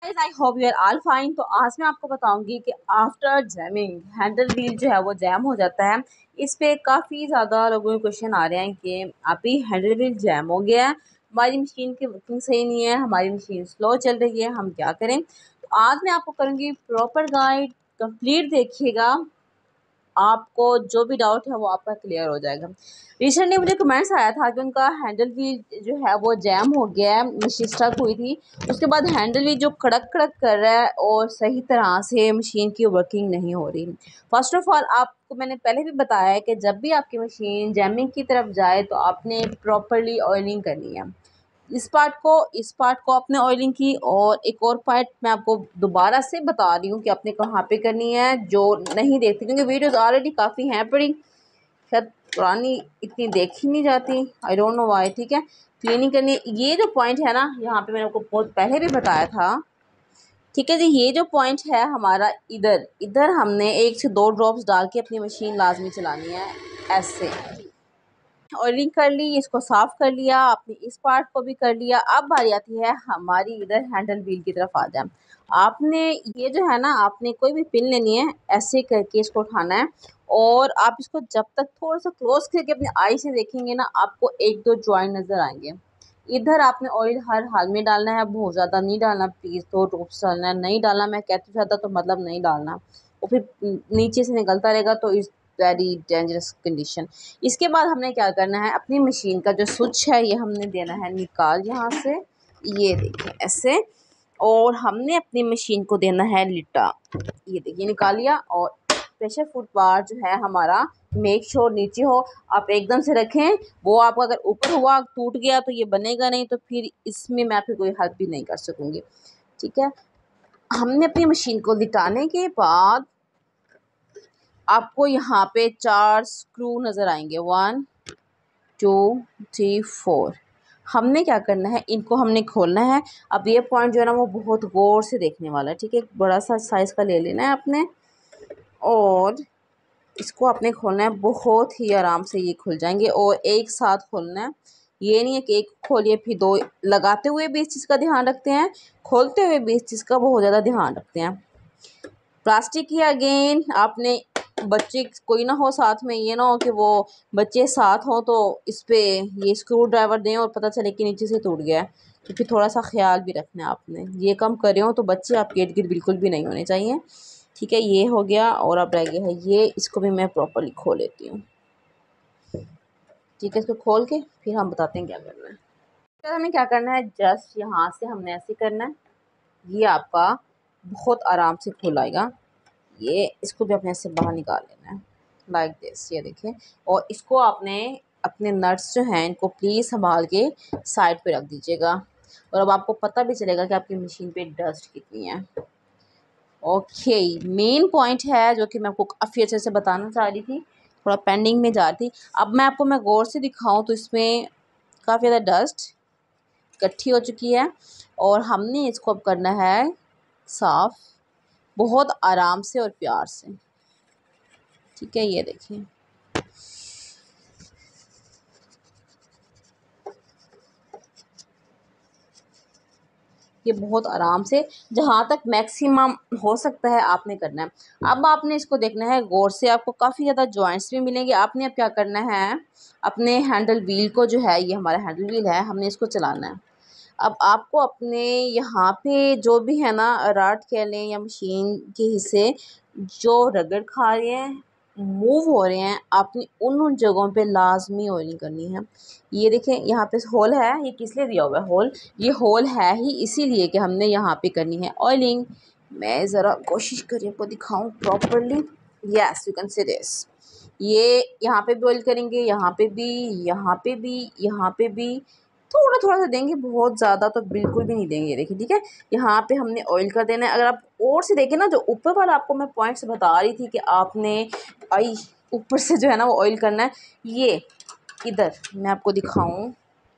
I hope you are all fine. तो आज मैं आपको बताऊंगी कि आफ्टर जैमिंग हैंडल व्हील जो है वो जैम हो जाता है। इस पे काफ़ी ज़्यादा लोगों के क्वेश्चन आ रहे हैं कि अभी हैंडल व्हील जैम हो गया है, हमारी मशीन की वर्किंग सही नहीं है, हमारी मशीन स्लो चल रही है, हम क्या करें। तो आज मैं आपको करूँगी प्रॉपर गाइड, कंप्लीट देखिएगा, आपको जो भी डाउट है वो आपका क्लियर हो जाएगा। रिसेंटली मुझे कमेंट्स आया था कि उनका हैंडल व्हील जो है वो जैम हो गया है, मशीन स्टक हुई थी। उसके बाद हैंडल व्हील जो कड़क कड़क कर रहा है और सही तरह से मशीन की वर्किंग नहीं हो रही। फर्स्ट ऑफ ऑल आपको मैंने पहले भी बताया है कि जब भी आपकी मशीन जैमिंग की तरफ जाए तो आपने प्रॉपरली ऑयलिंग करनी है। इस पार्ट को आपने ऑयलिंग की, और एक और पार्ट मैं आपको दोबारा से बता रही हूँ कि आपने कहाँ पे करनी है, जो नहीं देखते, क्योंकि वीडियोस ऑलरेडी काफ़ी हैं पड़ी, शायद पुरानी इतनी देखी नहीं जाती, आई डोंट नो व्हाई। ठीक है, क्लीनिंग करनी है। ये जो पॉइंट है ना, यहाँ पे मैंने आपको बहुत पहले भी बताया था। ठीक है जी, ये जो पॉइंट है हमारा, इधर इधर हमने 1 से 2 ड्रॉप्स डाल के अपनी मशीन लाजमी चलानी है। ऐसे ऑयलिंग कर ली, इसको साफ कर लिया आपने, इस पार्ट को भी कर लिया। अब बारी आती है हमारी इधर हैंडल व्हील की तरफ आ जाए। आपने ये जो है ना, आपने कोई भी पिन लेनी है, ऐसे करके इसको उठाना है, और आप इसको जब तक थोड़ा सा क्लोज करके अपने आई से देखेंगे ना, आपको 1-2 जॉइंट नज़र आएंगे। इधर आपने ऑयल हर हाल में डालना है, बहुत ज़्यादा नहीं डालना प्लीज़। 2 ड्रॉप्स डालना है, नहीं डालना मैं कहती ज़्यादा तो मतलब नहीं डालना, और फिर नीचे से निकलता रहेगा तो इस वेरी डेंजरस कंडीशन। इसके बाद हमने क्या करना है, अपनी मशीन का जो स्विच है ये हमने देना है निकाल यहाँ से, ये देखिए ऐसे, और हमने अपनी मशीन को देना है लिटा, ये देखिए निकाल लिया। और प्रेशर फुट बार जो है हमारा, मेक श्योर नीचे हो, आप एकदम से रखें। वो आपका अगर ऊपर हुआ टूट गया तो ये बनेगा नहीं, तो फिर इसमें मैं आपकी कोई हेल्प भी नहीं कर सकूँगी। ठीक है, हमने अपनी मशीन को लिटाने के बाद आपको यहाँ पे 4 स्क्रू नज़र आएंगे, 1 2 3 4। हमने क्या करना है, इनको हमने खोलना है। अब ये पॉइंट जो है ना वो बहुत गौर से देखने वाला है। ठीक है, एक बड़ा सा साइज़ का ले लेना है आपने, और इसको आपने खोलना है। बहुत ही आराम से ये खुल जाएंगे, और एक साथ खोलना है। ये नहीं है कि एक खोलिए फिर 2, लगाते हुए भी इस चीज़ का ध्यान रखते हैं, खोलते हुए भी इस चीज़ का बहुत ज़्यादा ध्यान रखते हैं। प्लास्टिक की अगेन आपने, बच्चे कोई ना हो साथ में, ये ना हो कि वो बच्चे साथ हों तो इस पे ये स्क्रू ड्राइवर दें और पता चले कि नीचे से टूट गया है, तो फिर थोड़ा सा ख्याल भी रखना है आपने। ये काम कर रहे हो तो बच्चे आपके इर्द गिर्द बिल्कुल भी नहीं होने चाहिए। ठीक है, ये हो गया, और अब रह गया है ये, इसको भी मैं प्रॉपरली खोल लेती हूँ। ठीक है, इसको खोल के फिर हम बताते हैं क्या करना है। तो हमें क्या करना है, जस्ट यहाँ से हमने ऐसे करना है, ये आपका बहुत आराम से खुल आएगा। ये इसको भी अपने से बाहर निकाल लेना है, लाइक दिस, ये देखिए। और इसको आपने अपने नट्स जो हैं इनको प्लीज़ संभाल के साइड पे रख दीजिएगा, और अब आपको पता भी चलेगा कि आपकी मशीन पे डस्ट कितनी है। ओके, मेन पॉइंट है जो कि मैं आपको काफ़ी अच्छे से बताना चाह रही थी, थोड़ा पेंडिंग में जा रही थी। अब मैं गौर से दिखाऊं तो इसमें काफ़ी ज़्यादा डस्ट इकट्ठी हो चुकी है, और हमने इसको अब करना है साफ़, बहुत आराम से और प्यार से। ठीक है, ये देखिए, ये बहुत आराम से, जहाँ तक मैक्सिमम हो सकता है आपने करना है। अब आपने इसको देखना है गौर से, आपको काफ़ी ज़्यादा जॉइंट्स भी मिलेंगे। आपने अब क्या करना है, अपने हैंडल व्हील को जो है, ये हमारा हैंडल व्हील है, हमने इसको चलाना है। अब आपको अपने यहाँ पे जो भी है ना, रॉड कह लें या मशीन के हिस्से जो रगड़ खा रहे हैं, मूव हो रहे हैं, आपने उन जगहों पे लाजमी ऑयलिंग करनी है। ये देखें यहाँ पे होल है, ये किस लिए दिया हुआ है होल, ये होल है ही इसीलिए कि हमने यहाँ पे करनी है ऑयलिंग। मैं ज़रा कोशिश करी आपको दिखाऊं properly, yes you can see this. ये यहाँ पे भी ऑयल करेंगे, यहाँ पे भी, यहाँ पे भी, यहाँ पे भी, थोड़ा थोड़ा सा देंगे, बहुत ज़्यादा तो बिल्कुल भी नहीं देंगे। देखिए, ठीक है, यहाँ पे हमने ऑयल कर देना है। अगर आप और से देखें ना, जो ऊपर वाला आपको मैं पॉइंट्स बता रही थी कि आपने आई ऊपर से जो है ना वो ऑयल करना है, ये इधर मैं आपको दिखाऊं।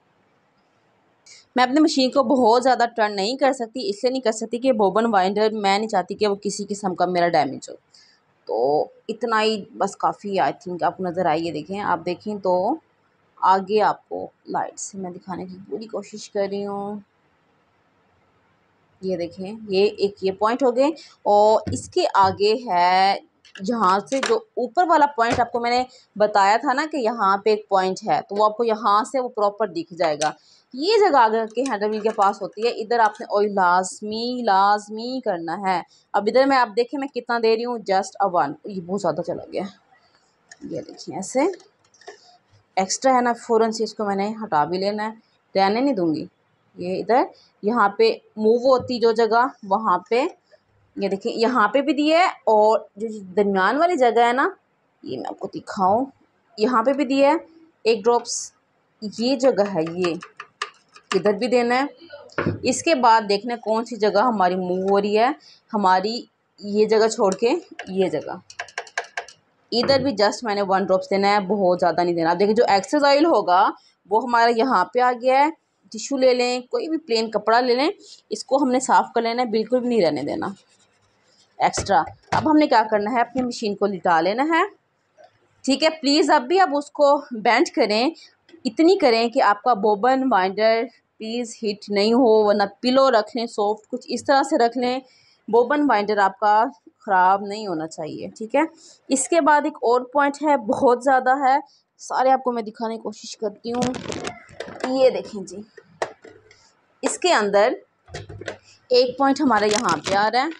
मैं अपनी मशीन को बहुत ज़्यादा टर्न नहीं कर सकती, इसलिए नहीं कर सकती कि बोबन वाइंडर मैं नहीं चाहती कि वो किसी किस्म का मेरा डैमेज हो। तो इतना ही बस काफ़ी, आई थिंक आपको नज़र आइए। देखें, आप देखें तो आगे आपको लाइट से मैं दिखाने की पूरी कोशिश कर रही हूँ। ये देखें, ये एक ये पॉइंट हो गए और इसके आगे है यहाँ से जो ऊपर वाला पॉइंट आपको मैंने बताया था ना कि यहाँ पे एक पॉइंट है, तो वो आपको यहाँ से वो प्रॉपर दिख जाएगा। ये जगह आगे के हैंडल व्हील के पास होती है, इधर आपने ऑयल लाजमी लाजमी करना है। अब इधर मैं आप देखें मैं कितना दे रही हूँ, जस्ट अ 1। ये बहुत ज़्यादा चला गया, ये देखिए ऐसे एक्स्ट्रा है ना, फ़ौरन से इसको मैंने हटा भी लेना है, रहने नहीं दूंगी। ये इधर यहाँ पे मूव होती जो जगह वहाँ पे, ये देखिए यहाँ पे भी दिया है और जो दरमियान वाली जगह है ना, ये मैं आपको दिखाऊं, यहाँ पे भी दिया है एक ड्रॉप्स। ये जगह है, ये इधर भी देना है। इसके बाद देखना है कौन सी जगह हमारी मूव हो रही है, हमारी ये जगह छोड़ के ये जगह, इधर भी जस्ट मैंने 1 ड्रॉप्स देना है, बहुत ज़्यादा नहीं देना। देखिए जो एक्सेस ऑयल होगा वो हमारा यहाँ पे आ गया है। टिश्यू ले लें, कोई भी प्लेन कपड़ा ले लें, इसको हमने साफ़ कर लेना है, बिल्कुल भी नहीं रहने देना एक्स्ट्रा। अब हमने क्या करना है, अपनी मशीन को लिटा लेना है, ठीक है। प्लीज़ अब भी आप उसको बेंड करें, इतनी करें कि आपका बोबन वाइंडर प्लीज़ हिट नहीं हो, वरना पिलो रख लें सॉफ्ट, कुछ इस तरह से रख लें, बोबन वाइंडर आपका ख़राब नहीं होना चाहिए, ठीक है। इसके बाद एक और पॉइंट है, बहुत ज़्यादा है, सारे आपको मैं दिखाने की कोशिश करती हूँ। ये देखें जी, इसके अंदर एक पॉइंट हमारा यहाँ पे आ रहा है,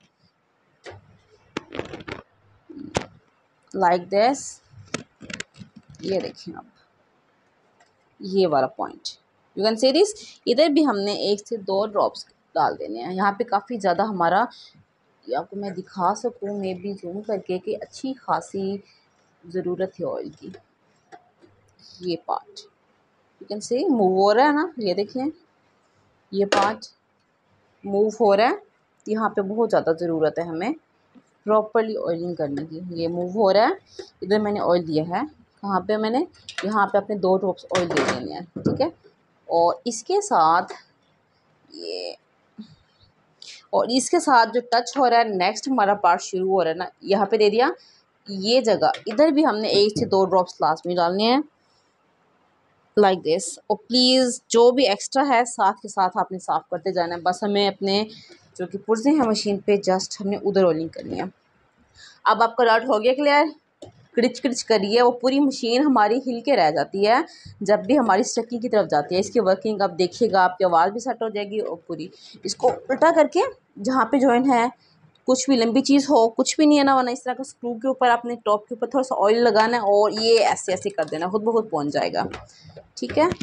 लाइक दिस, ये देखें आप, ये वाला point you can see this. इधर भी हमने 1 से 2 ड्रॉप्स डाल देने हैं। यहाँ पे काफ़ी ज़्यादा हमारा, ये आपको मैं दिखा सकूँ मे बी जूम करके, कि अच्छी खासी ज़रूरत है ऑयल की। ये part you can see move हो रहा है ना, ये देखिए ये पार्ट मूव हो रहा है, यहाँ पे बहुत ज़्यादा ज़रूरत है हमें प्रॉपरली ऑयलिंग करने की। ये मूव हो रहा है, इधर मैंने ऑयल दिया है, कहाँ पे मैंने, यहाँ पे अपने 2 ड्रॉप्स ऑयल दे देने हैं, ठीक है। और इसके साथ ये, और इसके साथ जो टच हो रहा है, नेक्स्ट हमारा पार्ट शुरू हो रहा है ना, यहाँ पे दे दिया ये जगह, इधर भी हमने 1 से 2 ड्रॉप्स लास्ट में डालने हैं, लाइक दिस। और प्लीज़ जो भी एक्स्ट्रा है साथ के साथ आपने साफ़ करते जाना है, बस हमें अपने जो कि पुर्जे हैं मशीन पे जस्ट हमने उधर रोलिंग करनी है। अब आपका डाउट हो गया क्लियर, क्रिच क्रिच करिए, वो पूरी मशीन हमारी हिल के रह जाती है जब भी हमारी स्टकिंग की तरफ जाती है। इसकी वर्किंग आप देखिएगा, आपकी आवाज़ भी सेट हो जाएगी। और पूरी इसको उल्टा करके जहाँ पे जॉइंट है, कुछ भी लंबी चीज़ हो, कुछ भी नहीं है ना, वरना इस तरह का स्क्रू के ऊपर आपने टॉप के ऊपर थोड़ा सा ऑयल लगाना है और ये ऐसे ऐसे कर देना, खुद ब खुद पहुँच जाएगा, ठीक है।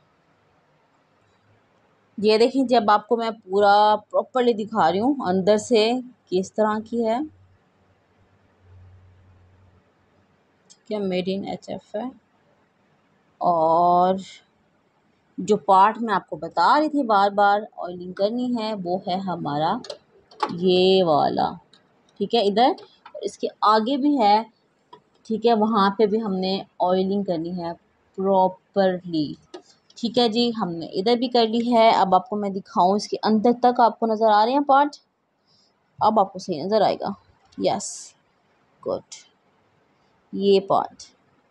ये देखिए, जब आपको मैं पूरा प्रॉपरली दिखा रही हूँ अंदर से किस तरह की है, क्या मेड इन HF है। और जो पार्ट मैं आपको बता रही थी बार बार ऑयलिंग करनी है, वो है हमारा ये वाला, ठीक है। इधर इसके आगे भी है, ठीक है, वहाँ पे भी हमने ऑयलिंग करनी है प्रॉपरली, ठीक है जी। हमने इधर भी कर ली है। अब आपको मैं दिखाऊं, इसके अंदर तक आपको नज़र आ रहे हैं पार्ट, अब आपको सही नज़र आएगा, यस गुड। ये पार्ट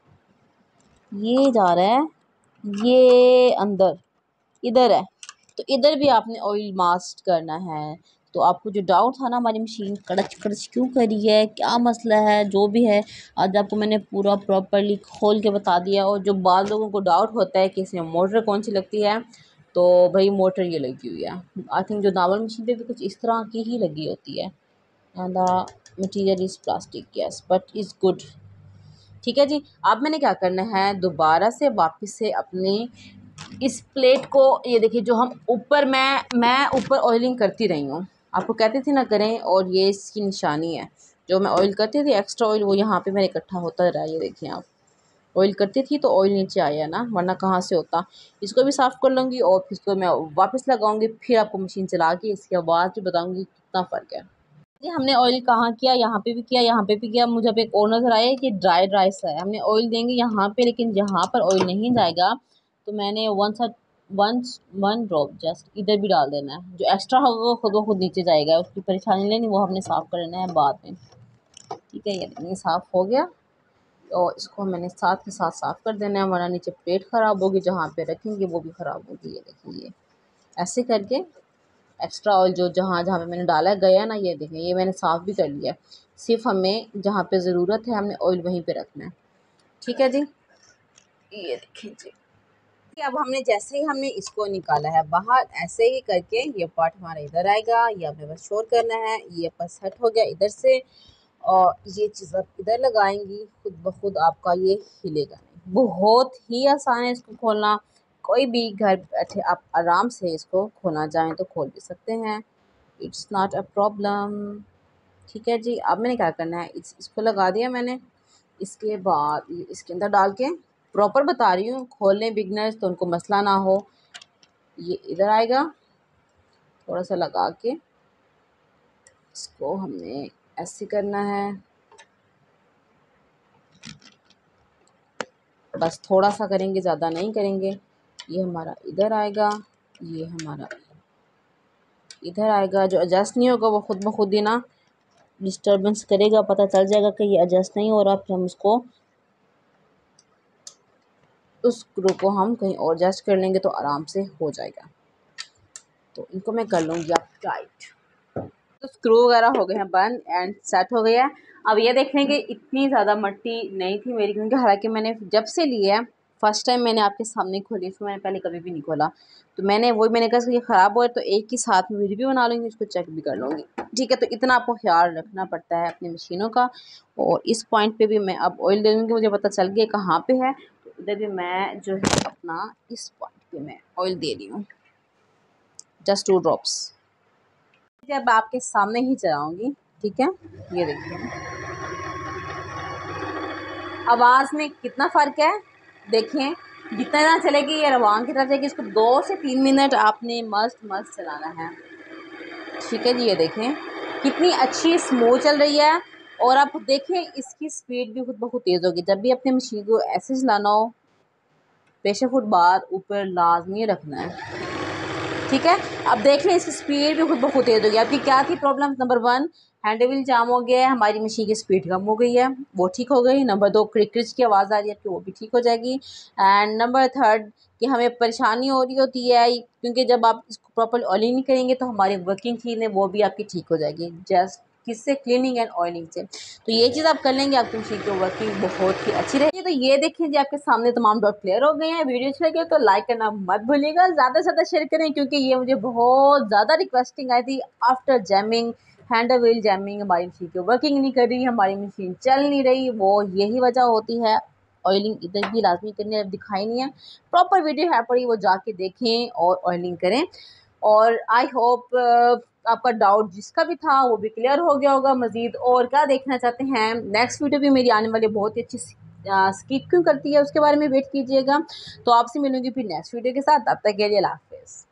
ये जा रहा है, ये अंदर इधर है, तो इधर भी आपने ऑयल मास्क करना है। तो आपको जो डाउट था ना हमारी मशीन कड़च कड़च क्यों करी है, क्या मसला है, जो भी है आज आपको मैंने पूरा प्रॉपरली खोल के बता दिया। और जो बाद लोगों को डाउट होता है कि इसमें मोटर कौन सी लगती है, तो भाई मोटर ये लगी हुई है। आई थिंक जो नॉर्मल मशीन पे भी कुछ इस तरह की ही लगी होती है। And the material is plastic, yes but is good, ठीक है जी। अब मैंने क्या करना है, दोबारा से वापस से अपने इस प्लेट को, ये देखिए जो हम ऊपर, मैं ऊपर ऑयलिंग करती रही हूँ, आपको कहती थी ना करें, और ये इसकी निशानी है, जो मैं ऑयल करती थी एक्स्ट्रा ऑयल वो यहाँ पे मेरे इकट्ठा होता रहा। ये देखिए आप, ऑयल करती थी तो ऑयल नीचे आया ना, वरना कहाँ से होता। इसको भी साफ़ कर लूँगी और फिर इसको मैं वापस लगाऊंगी, फिर आपको मशीन चला के इसके बाद भी बताऊँगी कितना फ़र्क है। जी हमने ऑयल कहाँ किया, यहाँ पे भी किया, यहाँ पे भी किया। मुझे अब एक और नज़र आया कि ड्राई ड्राई सा है, हमने ऑयल देंगे यहाँ पे, लेकिन यहाँ पर ऑयल नहीं जाएगा, तो मैंने वन ड्रॉप जस्ट इधर भी डाल देना है। जो एक्स्ट्रा होगा वो खुद ब खुद नीचे जाएगा, उसकी परेशानी लेनी, वो हमने साफ़ कर लेना है बाद में, ठीक है। ये साफ़ हो गया और इसको मैंने साथ के साथ साफ़ कर देना है, वरना नीचे प्लेट ख़राब होगी, जहाँ पे रखेंगे वो भी ख़राब होगी। ये देखिए ऐसे करके एक्स्ट्रा ऑयल जो जहाँ जहाँ पे मैंने डाला गया ना, ये देखें, ये मैंने साफ़ भी कर लिया। सिर्फ हमें जहाँ पे ज़रूरत है हमने ऑयल वहीं पे रखना है। ठीक है जी, ये देखें जी। अब हमने जैसे ही हमने इसको निकाला है बाहर, ऐसे ही करके ये पार्ट हमारा इधर आएगा, ये आपने बस शोर करना है। ये बस सेट हो गया इधर से, और ये चीज़ आप इधर लगाएंगी, खुद ब खुद आपका ये हिलेगा नहीं। बहुत ही आसान है इसको खोलना, कोई भी घर बैठे आप आराम से इसको खोलना चाहें तो खोल भी सकते हैं, इट्स नॉट अ प्रॉब्लम। ठीक है जी, अब मैंने क्या करना है, इसको लगा दिया मैंने। इसके बाद ये इसके अंदर डाल के, प्रॉपर बता रही हूँ, खोलने बिगनर्स तो उनको मसला ना हो। ये इधर आएगा, थोड़ा सा लगा के इसको हमने ऐसे करना है, बस थोड़ा सा करेंगे, ज़्यादा नहीं करेंगे। ये हमारा इधर आएगा, ये हमारा इधर आएगा। जो एडजस्ट नहीं होगा वो खुद ब खुद ही ना डिस्टर्बेंस करेगा, पता चल जाएगा कि ये एडजस्ट नहीं हो रहा, फिर हम उसको उस स्क्रू को हम कहीं और एडजस्ट कर लेंगे तो आराम से हो जाएगा। तो इनको मैं कर लूँगी आप टाइट। तो स्क्रू वगैरह हो गए हैं बंद एंड सेट हो गया है। अब ये देख लें कि इतनी ज़्यादा मट्टी नहीं थी मेरी, क्योंकि हालांकि मैंने जब से लिया है फर्स्ट टाइम मैंने आपके सामने खोली, इसको मैंने पहले कभी भी नहीं खोला। तो मैंने कहा ये ख़राब हो तो एक ही साथ में वीडियो बना लूँगी, उसको चेक भी कर लूँगी। ठीक है, तो इतना आपको ख्याल रखना पड़ता है अपनी मशीनों का। और इस पॉइंट पर भी मैं अब ऑयल दे दूँगी, मुझे पता चल गया कहाँ पर है। तो इधर भी मैं जो है अपना इस पॉइंट पर मैं ऑयल दे रही हूँ, जस्ट 2 ड्रॉप्स। जब आपके सामने ही चलाऊंगी, ठीक है, ये देखिए आवाज़ में कितना फ़र्क है। देखें जितना ना चलेगी ये रवान की तरफ जाएगी, इसको 2 से 3 मिनट आपने मस्त मस्त चलाना है। ठीक है जी, ये देखें कितनी अच्छी स्मूथ चल रही है। और आप देखें इसकी स्पीड भी खुद ब खुद तेज़ होगी। जब भी अपने मशीन को ऐसे चलाना हो, प्रेशर फुट बार ऊपर लाजमी रखना है। ठीक है, अब देख लें इसकी स्पीड भी खुद ब खुद तेज़ हो गई। आपकी क्या थी problem? Number 1 handle wheel jam हो गया है, हमारी मशीन की स्पीड कम हो गई है, वो ठीक हो गई। नंबर 2 क्रिक क्रिच की आवाज़ आ रही है कि वो भी ठीक हो जाएगी। एंड नंबर 3 कि हमें परेशानी हो रही होती है, क्योंकि जब आप इसको प्रॉपर ऑयलिंग नहीं करेंगे तो हमारी वर्किंग चीज़ है वो भी आपकी ठीक हो जाएगी, जस्ट किससे? क्लीनिंग एंड ऑयलिंग से। तो ये चीज़ आप कर लेंगे, आपकी मशीन की वर्किंग बहुत ही अच्छी रहेगी। तो ये देखें जी आपके सामने तमाम डॉट क्लियर हो गए हैं। वीडियो अच्छी लगे तो लाइक करना मत भूलिएगा, ज़्यादा से ज़्यादा शेयर करें, क्योंकि ये मुझे बहुत ज़्यादा रिक्वेस्टिंग आई थी। After jamming, handle wheel jamming, हमारी मशीन की वर्किंग नहीं कर रही, हमारी मशीन चल नहीं रही, वो यही वजह होती है। ऑयलिंग इधर भी लाजमी करने दिखाई नहीं है, प्रॉपर वीडियो है पड़ी, वो जाके देखें और ऑयलिंग करें। और आई होप आपका डाउट जिसका भी था वो भी क्लियर हो गया होगा। मज़ीद और क्या देखना चाहते हैं, नेक्स्ट वीडियो भी मेरी आने वाली बहुत ही अच्छी स्किप क्यों करती है उसके बारे में वेट कीजिएगा। तो आपसे मिलूंगी फिर नेक्स्ट वीडियो के साथ, तब तक के लिए अल्लाह हाफ़िज़।